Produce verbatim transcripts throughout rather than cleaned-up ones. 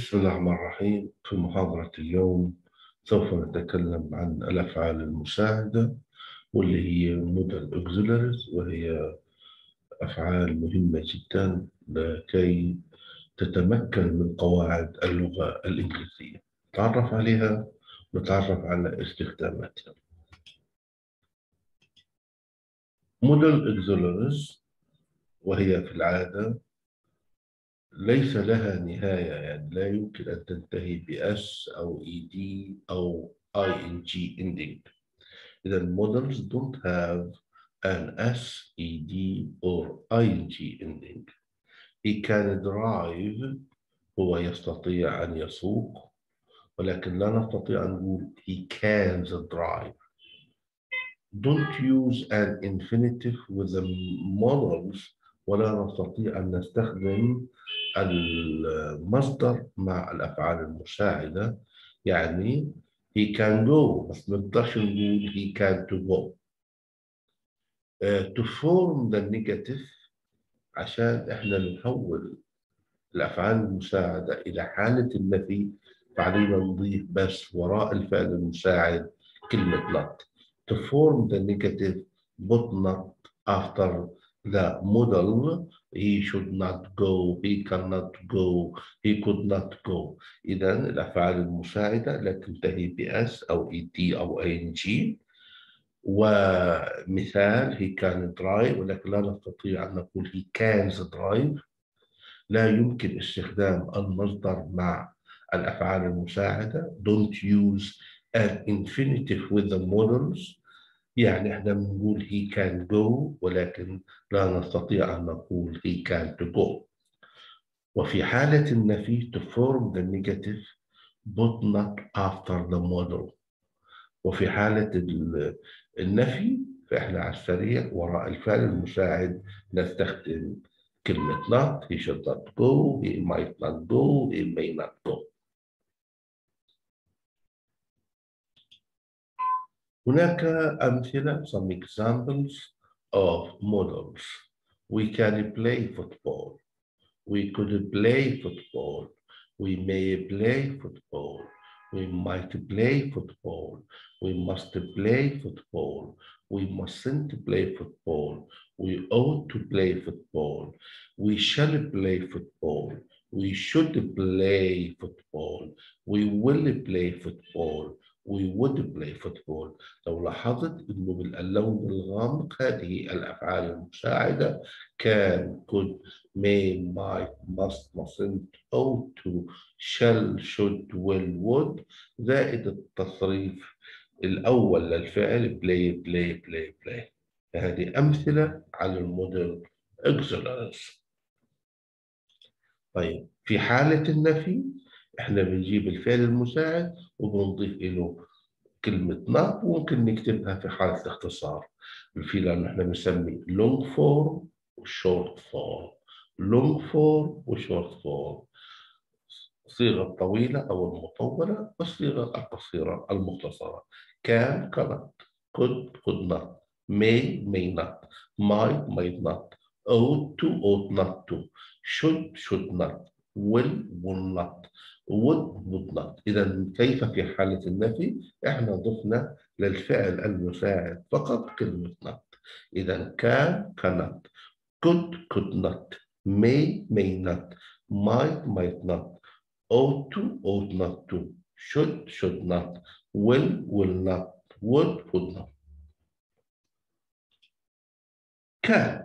بسم الله الرحمن الرحيم. في محاضرة اليوم سوف نتكلم عن الأفعال المساعدة واللي هي Modal Auxiliaries، وهي أفعال مهمة جدا لكي تتمكن من قواعد اللغة الإنجليزية. نتعرف عليها ونتعرف على استخداماتها. Modal Auxiliaries وهي في العادة ليس لها نهاية، يعني لا يمكن أن تنتهي ب s أو ed أو ing ending. إذا modals don't have an s, ed or ing ending. He can drive، هو يستطيع أن يسوق، ولكن لا نستطيع أن نقول he can drive. Don't use an infinitive with the modals، ولا نستطيع أن نستخدم المصدر مع الأفعال المساعدة. يعني he can go بس ما نقدرش نقول he can to go. uh, to form the negative، عشان احنا نحول الأفعال المساعدة إلى حالة النفي، فعلينا نضيف بس وراء الفعل المساعد كلمة not. To form the negative but not after the modal. He should not go, he cannot go, he could not go. إذا الأفعال المساعدة لا تنتهي ب s أو ed أو ing. ومثال he can drive، ولكن لا نستطيع أن نقول he can drive. لا يمكن استخدام المصدر مع الأفعال المساعدة. Don't use an infinitive with the modals. يعني احنا بنقول he can go، ولكن لا نستطيع أن نقول he can't go. وفي حالة النفي to form the negative but not after the modal. وفي حالة النفي فإحنا على السريع وراء الفعل المساعد نستخدم كلمة not. He should not go, he might not go, he may not go. هناك أمثلة, some examples of modals. We can play football. We could play football. We may play football. We might play football. We must play football. We mustn't play football. We ought to play football. We shall play football. We should play football. We will play football. We would play football. لو لاحظت إنه باللون الغامق هذه الأفعال المساعدة can, could, may, might, must, mustn't, ought to, shall, should, will, would، زائد التصريف الأول للفعل play play play play. هذه أمثلة على المودل auxiliaries. طيب في حالة النفي احنا بنجيب الفعل المساعد وبنضيف له كلمة not، وممكن نكتبها في حالة الاختصار. الفعل اللي احنا بنسميه long form و short form. long form و short form، الصيغة الطويلة أو المطولة والصيغة القصيرة المختصرة. can cannot، could could not، may may not، might might not، ought to ought not to، should should not، will will not، would would not. إذا كيف في حالة النفي؟ إحنا ضفنا للفعل المساعد فقط كلمة not. إذا can cannot، could could not، may may not، might might not، ought to ought not to، should should not، will will not، would would not. can،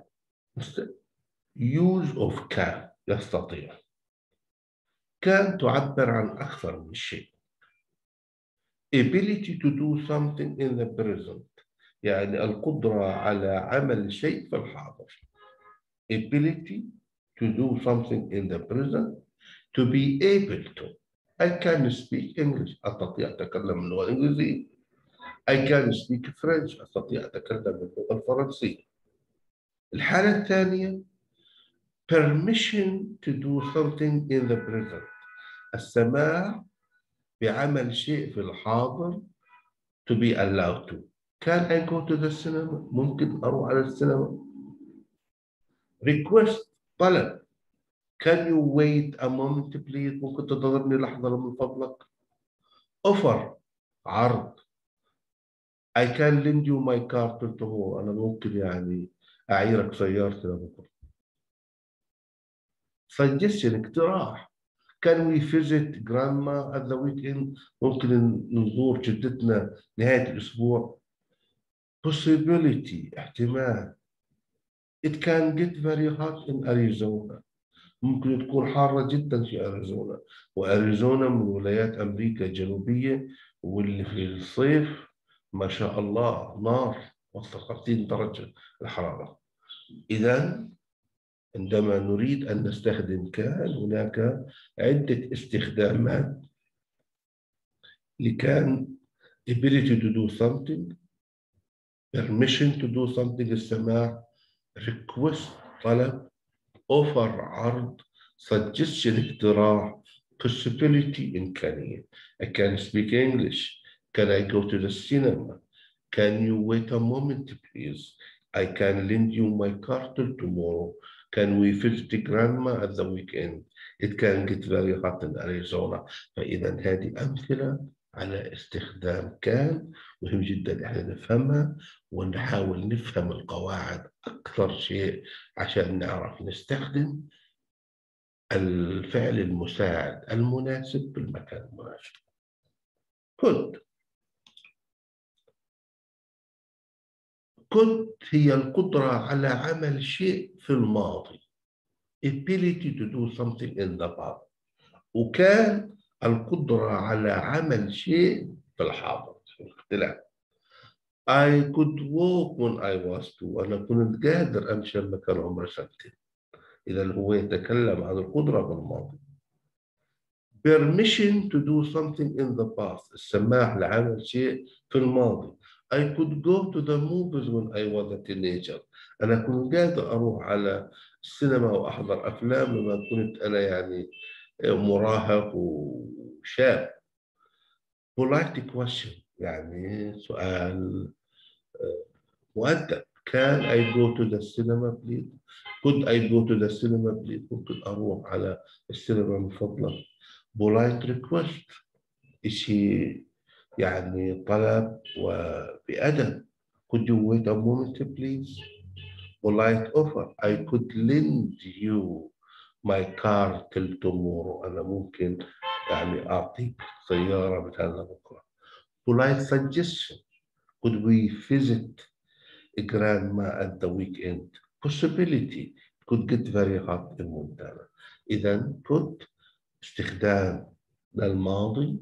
use of can، يستطيع. can تعبر عن أكثر من شيء. ability to do something in the present، يعني القدرة على عمل شيء في الحاضر. ability to do something in the present. to be able to. I can speak English، أستطيع أتكلم اللغة الإنجليزية. I can speak French، أستطيع أتكلم اللغة الفرنسية. الحالة الثانية permission to do something in the present، السماح بعمل شيء في الحاضر. to be allowed to. Can I go to the cinema؟ ممكن أروح على السينما. request، طلب. Can you wait a moment please؟ ممكن تنتظرني لحظة من فضلك. offer عرض. I can lend you my car till tomorrow. أنا ممكن يعني أعيرك سيارتي لبكرة. suggestion اقتراح. Can we visit grandma at the weekend؟ ممكن نزور جدتنا نهاية الأسبوع. possibility احتمال. It can get very hot in Arizona. ممكن تكون حارة جدا في أريزونا، وأريزونا من ولايات أمريكا الجنوبية، واللي في الصيف ما شاء الله نار وصل خمسين درجة الحرارة. إذا عندما نريد أن نستخدم كان هناك عدة استخدامات لكان: ability to do something، permission to do something السماح، request طلب، offer عرض، suggestion اقتراح، possibility إمكانية. I can speak English. Can I go to the cinema? Can you wait a moment please? I can lend you my car till tomorrow. Can we visit grandma at the weekend? It can get very hot in Arizona. فإذا هذه أمثلة على استخدام كان مهم جدا احنا نفهمها، ونحاول نفهم القواعد أكثر شيء عشان نعرف نستخدم الفعل المساعد المناسب بالمكان المناسب. could. could هي القدرة على عمل شيء في الماضي. ability to do something in the past. وكان القدرة على عمل شيء في الحاضر. اختلاف. I could walk when I was two. أنا كنت قادر أمشي لما كان عمري سنتين. إذا هو يتكلم عن القدرة بالماضي. permission to do something in the past. السماح لعمل شيء في الماضي. I could go to the movies when I was a teenager. أنا كنت قادر أروح على السينما وأحضر أفلام لما كنت أنا يعني مراهق وشاب. polite question يعني سؤال مؤدب. Can I go to the cinema please? Could I go to the cinema please? ممكن أروح على السينما من فضلك. polite request شيء يعني طلب وبأدب. Could you wait a moment please? polite offer. I could lend you my car till tomorrow. أنا ممكن يعني أعطيك سيارة مثلا بكرة. polite suggestion. Could we visit grandma at the weekend? possibility. could get very hot in Montana. إذا could استخدام للماضي،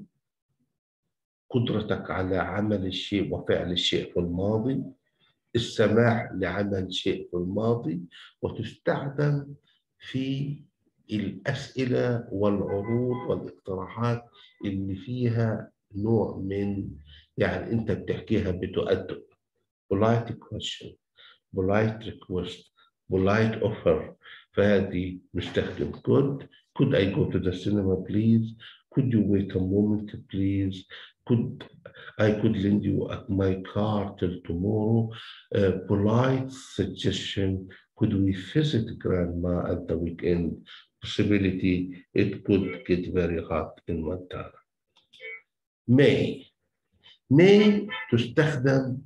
قدرتك على عمل الشيء وفعل الشيء في الماضي، السماح لعمل شيء في الماضي، وتستخدم في الأسئلة والعروض والاقتراحات اللي فيها نوع من يعني أنت بتحكيها بتؤدب. polite question، polite request، polite offer. فهذه نستخدم could. could I go to the cinema please? could you wait a moment please? could I could lend you my car till tomorrow. Uh, polite suggestion. Could we visit grandma at the weekend? possibility. It could get very hot in Montana. may. may تستخدم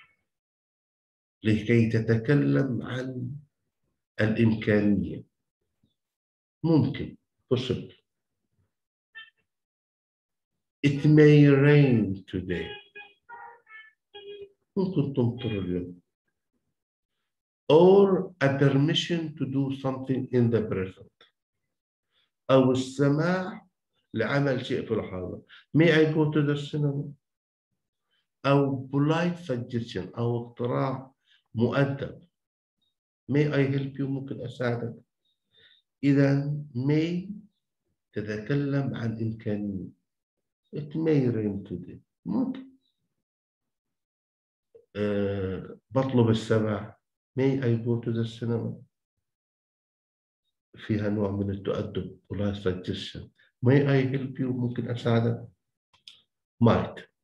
لكي تتكلم عن الإمكانية. ممكن possible. It may rain today. ممكن تمطر اليوم. Or a permission to do something in the present. أو السماح لعمل شيء في الحاضر. May I go to the cinema؟ أو polite suggestion أو اقتراح مؤدب. May I help you؟ ممكن أساعدك. إذا may تتكلم عن إمكانية. It may rain today. ممكن. أه بطلب السماح. May I go to the cinema؟ فيها نوع من التؤدب polite suggestion. May I help you؟ ممكن أساعدك. might